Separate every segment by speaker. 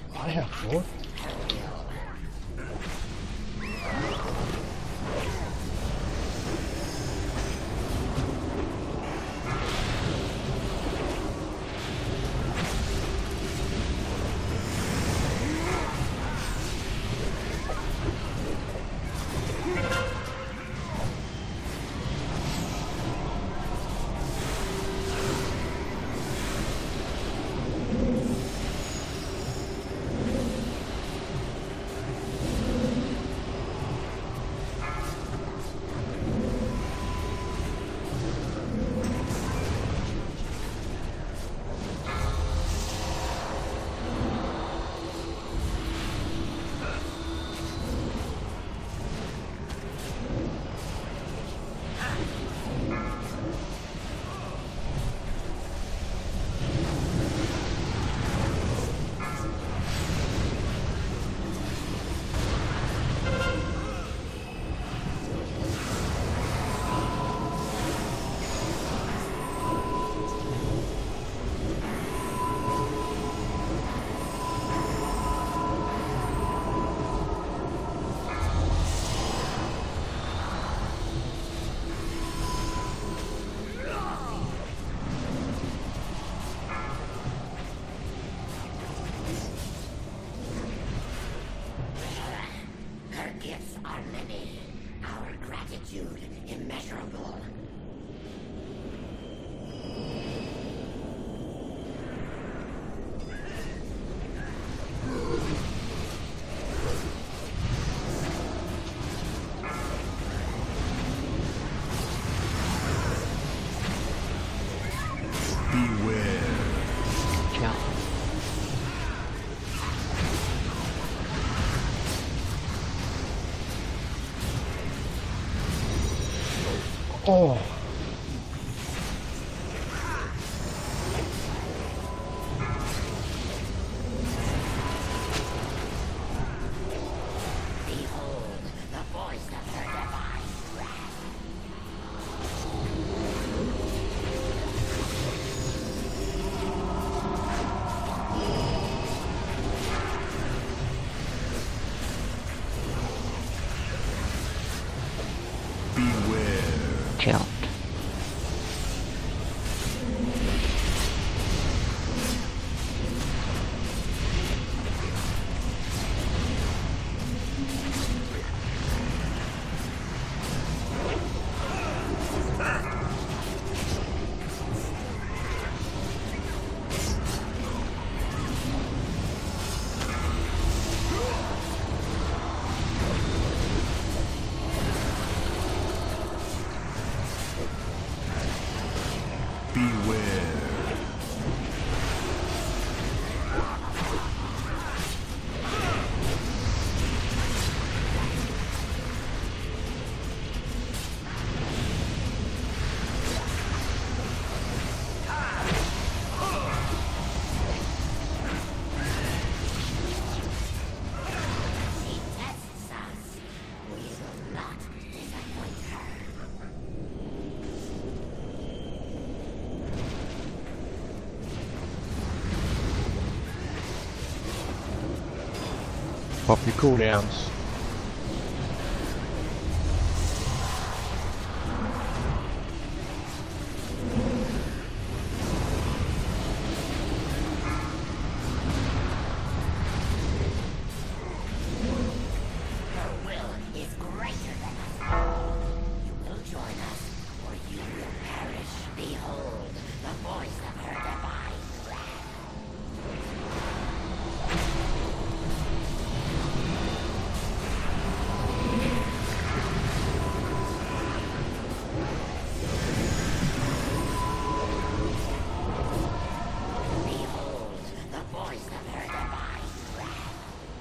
Speaker 1: I have four.
Speaker 2: Immeasurable.
Speaker 3: Beware.
Speaker 1: Yeah. Oh.
Speaker 2: Behold the voice of her divine wrath.
Speaker 3: Beware.
Speaker 1: Count.
Speaker 3: Beware.
Speaker 2: She tests us. We will not disappoint her.
Speaker 1: Pop your cooldowns.
Speaker 2: Her will is greater than us all. You will join us, or you will perish. Behold the voice of her divine wrath. Behold the voice of her divine wrath.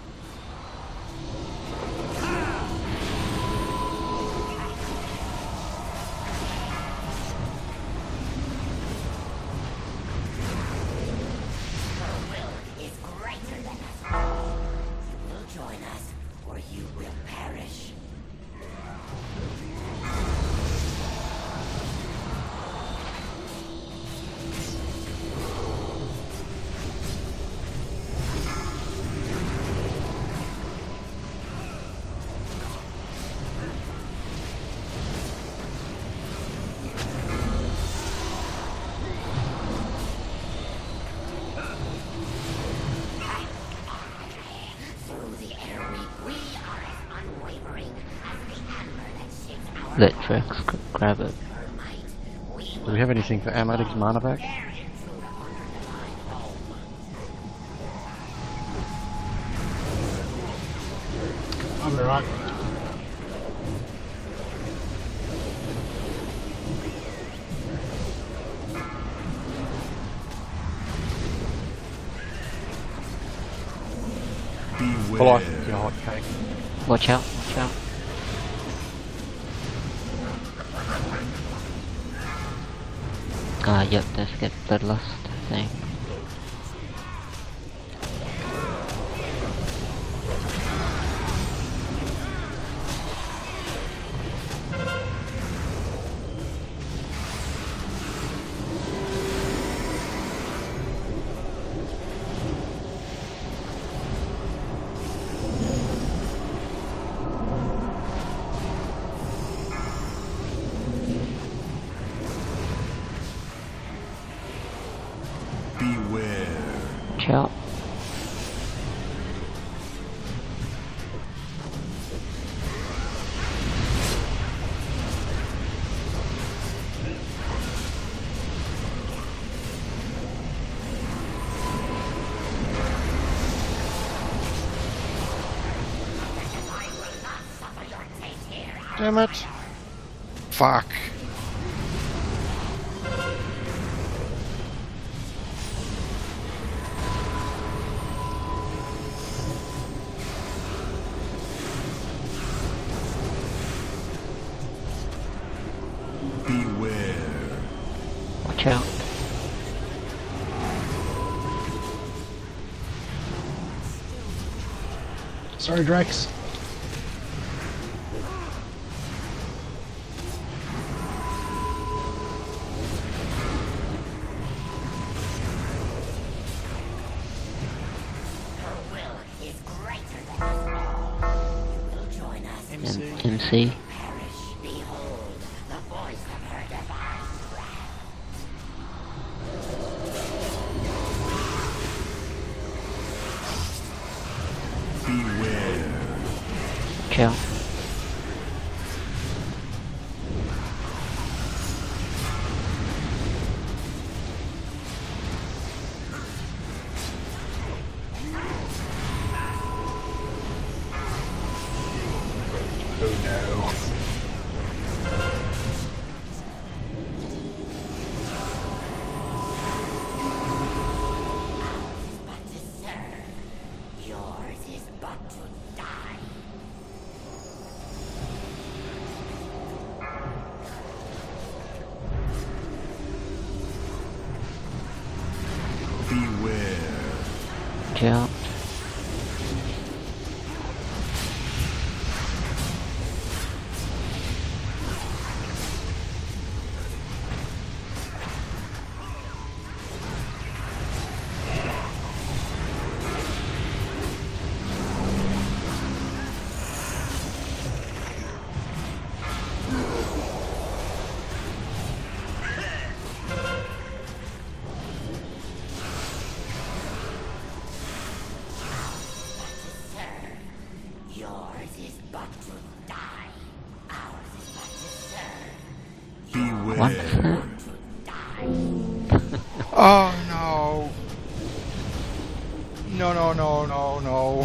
Speaker 2: Her will is greater than us all. You will join us, or you will perish.
Speaker 4: Let Drex grab it.
Speaker 1: Do we have anything for Amadic's mana back?
Speaker 5: I'll be right.
Speaker 1: Pull off
Speaker 3: Beware.
Speaker 1: your hot cake.
Speaker 4: Watch out, watch out. Ah, yep, let's get Bloodlust, I think.
Speaker 3: Beware.
Speaker 4: Watch out.
Speaker 1: Damn it! Fuck!
Speaker 3: Beware.
Speaker 4: Watch out.
Speaker 5: Sorry, Drex.
Speaker 2: Her will is greater than us all. You will join us.
Speaker 4: MC.
Speaker 2: Perish. Behold the voice of her divine wrath.
Speaker 3: Beware.
Speaker 4: Watch out.
Speaker 1: Oh no.
Speaker 2: But to serve. Yours is but to die.
Speaker 3: Beware.
Speaker 4: Watch out.
Speaker 2: Yours is but to die. Ours is but to serve.
Speaker 4: What?
Speaker 3: Beware.
Speaker 2: To die.
Speaker 1: Oh no! No, no, no, no, no.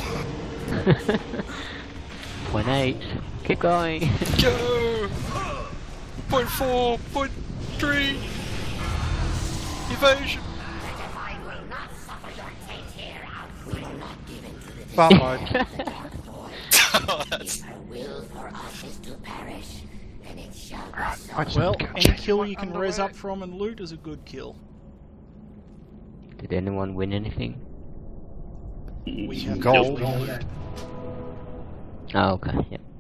Speaker 4: 0.8. Keep going.
Speaker 1: Go! 0.4, 0.3. Evasion.
Speaker 2: The divine will not suffer your fate here out. We will not give in to the
Speaker 1: Bump mode.
Speaker 2: dark void. If her will for us is to perish, then it shall be so.
Speaker 1: I just
Speaker 5: Well,
Speaker 1: can't
Speaker 5: any
Speaker 1: change
Speaker 5: kill
Speaker 1: my
Speaker 5: you can res
Speaker 1: underwear.
Speaker 5: up from and loot is a good kill.
Speaker 4: Did anyone win anything?
Speaker 5: We
Speaker 1: Some
Speaker 5: have
Speaker 1: gold.
Speaker 5: definitely looted.
Speaker 4: Oh, okay, yep.